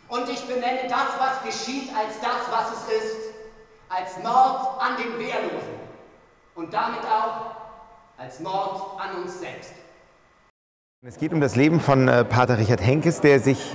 Und ich benenne das, was geschieht, als das, was es ist, als Mord an den Wehrlosen und damit auch als Mord an uns selbst. Es geht um das Leben von Pater Richard Henkes, der sich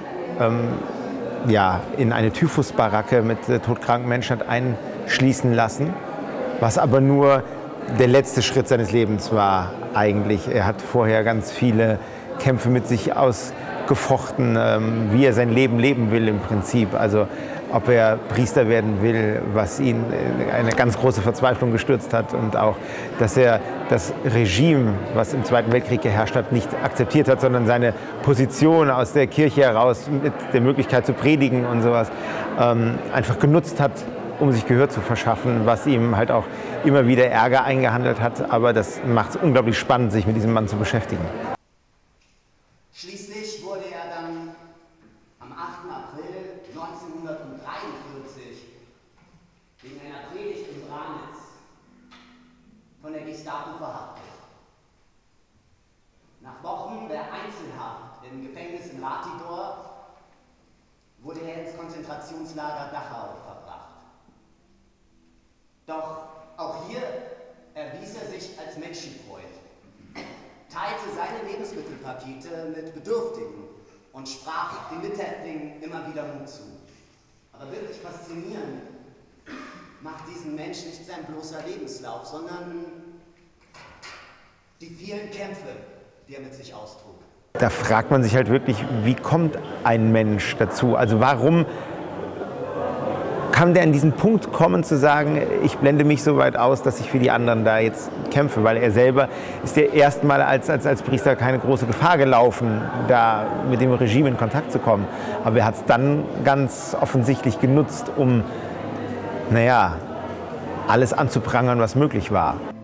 in eine Typhusbaracke mit todkranken Menschen hat einschließen lassen, was aber nur der letzte Schritt seines Lebens war eigentlich. Er hat vorher ganz viele Kämpfe mit sich ausgefochten, wie er sein Leben leben will im Prinzip. Also ob er Priester werden will, was ihn in eine ganz große Verzweiflung gestürzt hat, und auch, dass er das Regime, was im Zweiten Weltkrieg geherrscht hat, nicht akzeptiert hat, sondern seine Position aus der Kirche heraus mit der Möglichkeit zu predigen und sowas einfach genutzt hat, um sich Gehör zu verschaffen, was ihm halt auch immer wieder Ärger eingehandelt hat. Aber das macht es unglaublich spannend, sich mit diesem Mann zu beschäftigen. Schließlich wurde er dann am 8. April 1943 wegen einer Predigt in Branitz von der Gestapo verhaftet. Nach Wochen der Einzelhaft im Gefängnis in Ratibor wurde er ins Konzentrationslager Dachau verbracht. Doch auch hier erwies er sich als Menschenfreund, teilte seine Lebensmittelpakete mit Bedürftigen und sprach den Mithäftlingen immer wieder Mut zu. Aber wirklich faszinierend macht diesen Menschen nicht sein bloßer Lebenslauf, sondern die vielen Kämpfe, die er mit sich austrug. Da fragt man sich halt wirklich, wie kommt ein Mensch dazu? Also warum kann der an diesen Punkt kommen zu sagen, ich blende mich so weit aus, dass ich für die anderen da jetzt kämpfe? Weil er selber ist ja erstmal als Priester keine große Gefahr gelaufen, da mit dem Regime in Kontakt zu kommen. Aber er hat es dann ganz offensichtlich genutzt, um, alles anzuprangern, was möglich war.